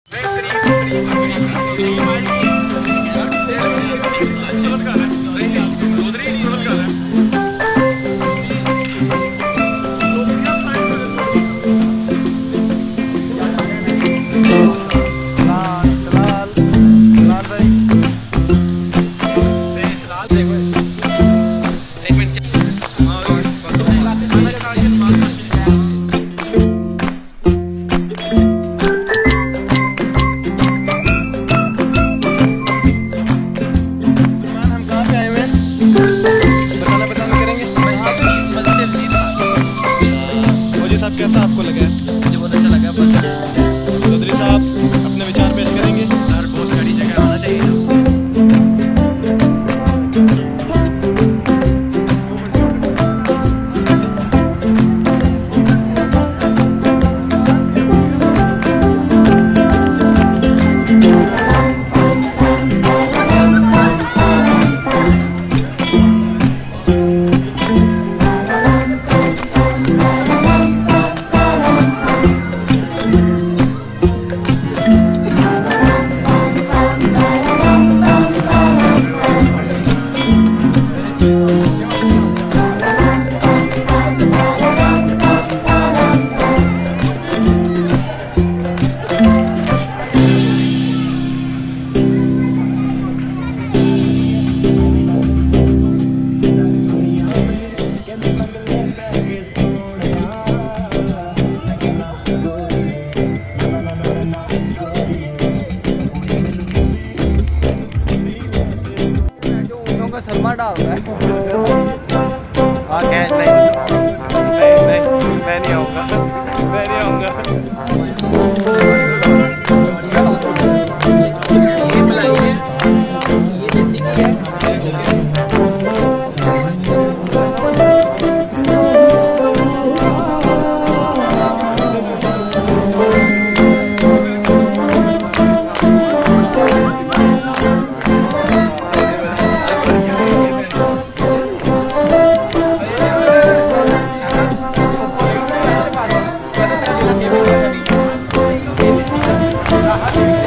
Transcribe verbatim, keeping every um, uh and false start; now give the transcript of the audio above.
कैसा आपको लगा? मुझे बहुत अच्छा लगा। चौधरी साहब अपने विचार पेश करेंगे। सर बहुत बड़ी जगह होना चाहिए। शर्मा डाल रहा है। हाँ कैच नहीं नहीं नहीं मैं नहीं आऊँगा मैं नहीं आऊँगा। ये बुलाइए, ये जैसी की है। Happy